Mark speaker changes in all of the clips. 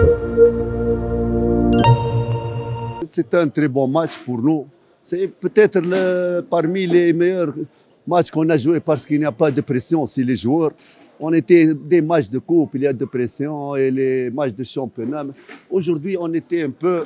Speaker 1: C'est un très bon match pour nous. C'est peut-être parmi les meilleurs matchs qu'on a joués parce qu'il n'y a pas de pression sur les joueurs. On était des matchs de coupe, il y a de pression et les matchs de championnat. Aujourd'hui, on était un peu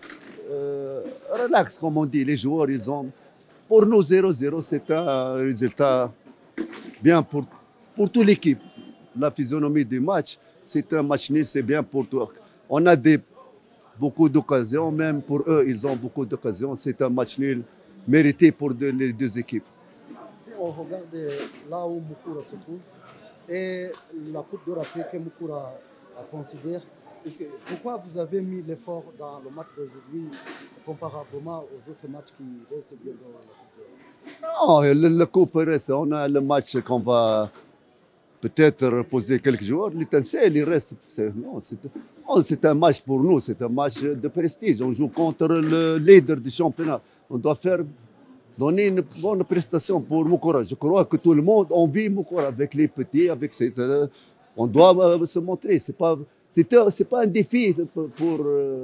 Speaker 1: relax, comme on dit. Les joueurs, ils ont. Pour nous, 0-0, c'est un résultat bien pour toute l'équipe. La physionomie du match, c'est un match nul, c'est bien pour toi. On a beaucoup d'occasions, même pour eux, ils ont beaucoup d'occasions. C'est un match nul mérité pour les deux équipes.
Speaker 2: Si on regarde là où Moukoura se trouve et la Coupe d'Europe que Moukoura considère, pourquoi vous avez mis l'effort dans le match d'aujourd'hui comparablement aux autres matchs qui restent bien dans la Coupe d'Europe?
Speaker 1: Non, la Coupe reste. On a le match qu'on va peut-être reposer quelques joueurs. L'étincelle, il reste. C'est un match pour nous, c'est un match de prestige. On joue contre le leader du championnat. On doit donner une bonne prestation pour Moukoura. Je crois que tout le monde envie Moukoura avec les petits, avec on doit se montrer. C'est pas un défi pour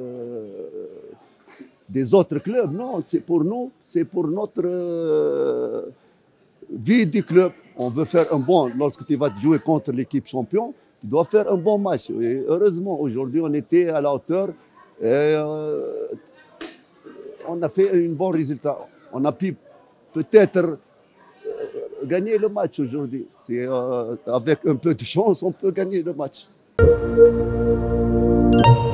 Speaker 1: des autres clubs. Non, c'est pour nous, c'est pour notre vie du club. On veut faire un bon. Lorsque tu vas jouer contre l'équipe champion, tu dois faire un bon match. Et heureusement, aujourd'hui, on était à la hauteur. Et, on a fait un bon résultat. On a pu peut-être gagner le match aujourd'hui. Avec un peu de chance, on peut gagner le match.